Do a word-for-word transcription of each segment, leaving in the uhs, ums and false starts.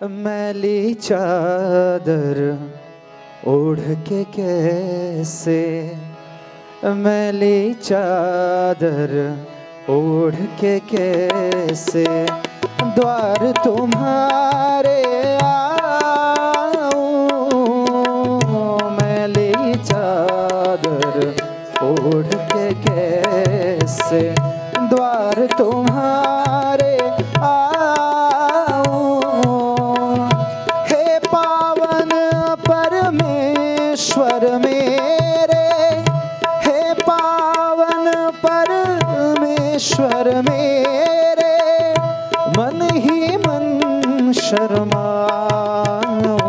मैली चादर ओढ़ के कैसे, मैली चादर ओढ़ के कैसे द्वार तुम्हारे आऊं, मैली चादर ओढ़ के कैसे द्वार तुम्हारे आऊं। हे पावन परमेश्वर मेरे, हे पावन परमेश्वर मेरे, मन ही मन शर्माओ,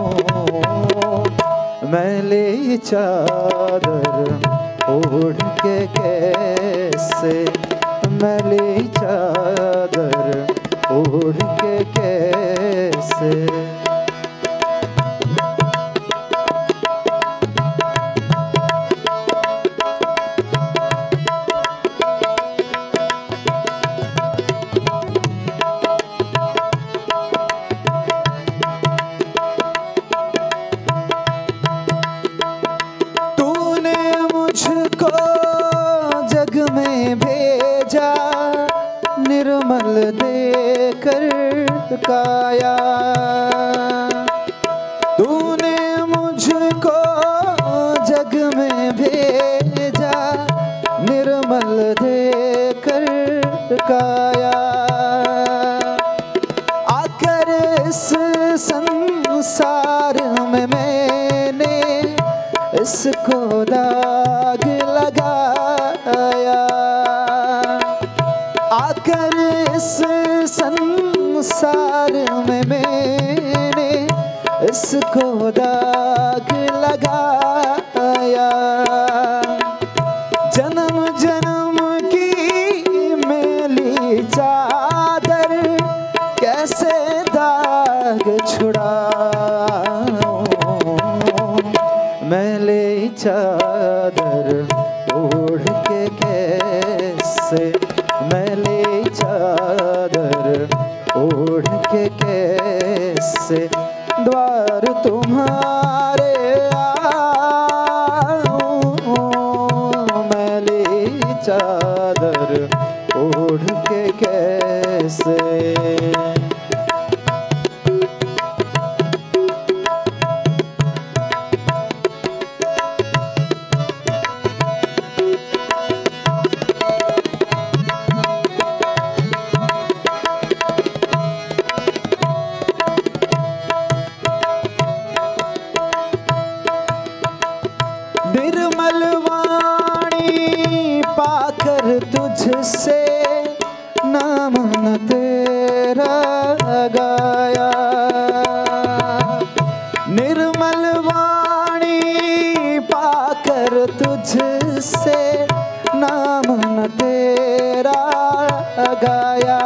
मैली चादर ओढ़ के कैसे, मैली चादर ओढ़ के कैसे। निर्मल देकर काया, तूने मुझको जग में भेजा, निर्मल देकर काया। आकर इस संसार में मैंने इसको दाग लगाया, आकर इस संसार में मैंने इसको दाग लगाया। जन्म जन्म की मैली चादर कैसे दाग छुड़ाऊं, मैली चादर ओढ़ के कैसे, मैली चादर ओढ़ के कैसे द्वार तुम्हारे आऊं, मैली चादर ओढ़ के कैसे। निर्मल वाणी पाकर तुझसे नाम न तेरा गाया, निर्मल वाणी पाकर तुझसे नाम न तेरा गाया।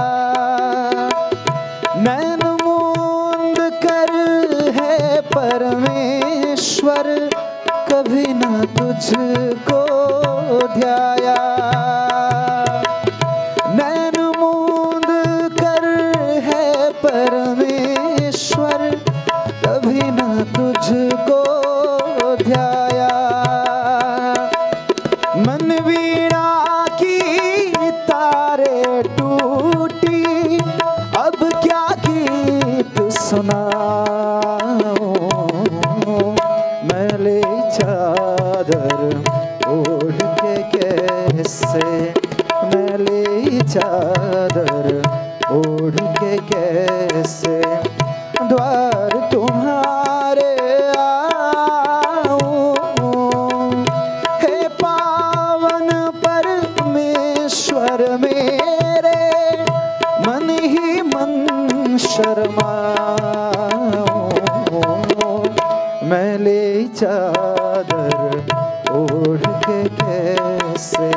नैन मूंद कर है परमेश्वर कभी न तुझको ध्याया, नैन मूंद कर है परमेश्वर कभी न तुझको ध्याया। मन वीणा की तारे टूटी अब क्या गीत सुनाऊं, मैली चादर ओढ़ के कैसे, मैली चादर ओढ़ के कैसे द्वार तुम्हारे आऊं। हे पावन परमेश्वर मेरे, मन ही मन शर्माओ, मैली चादर ओढ़ के कैसे।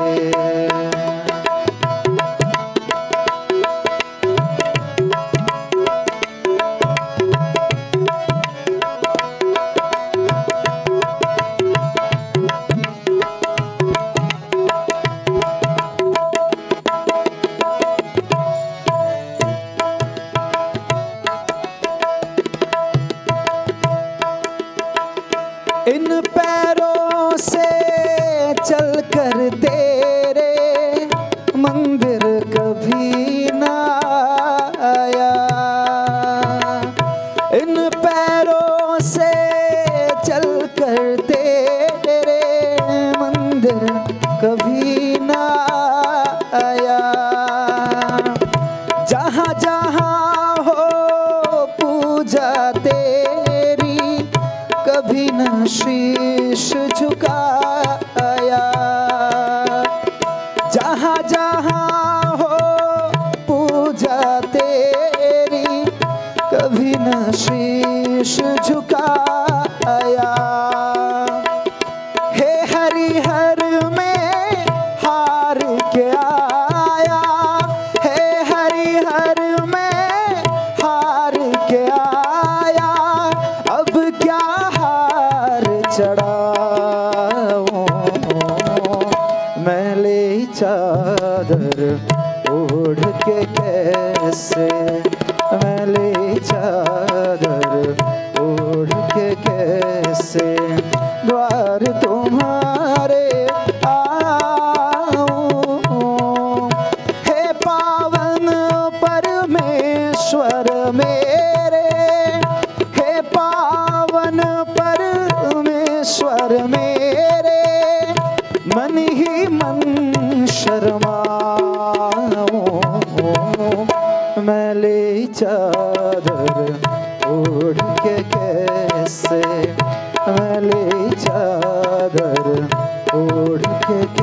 शीश झुकाया। जहाँ जहाँ हो पूजा तेरी कभी न शीश झुकाया। हे हरिहर में हार के आया, हे हरिहर में हार के आया। अब क्या हार चढ़ाऊं, मैले चादर ओढ़ के कैसे, मैले चादर ओढ़ के कैसे द्वार तुम्हारे आऊं। हे पावन परमेश्वर मेरे, हे पावन परमेश्वर मेरे, मन ही मन शर्माऊं। मैले चादर ओढ़ के कैसे, मैले चादर ओढ़ के